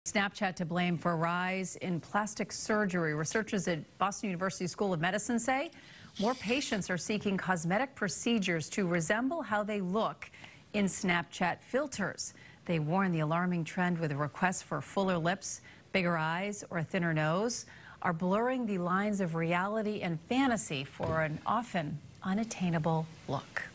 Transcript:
Snapchat to blame for a rise in plastic surgery. Researchers at Boston University School of Medicine say more patients are seeking cosmetic procedures to resemble how they look in Snapchat filters. They warn the alarming trend with requests for fuller lips, bigger eyes, or a thinner nose are blurring the lines of reality and fantasy for an often unattainable look.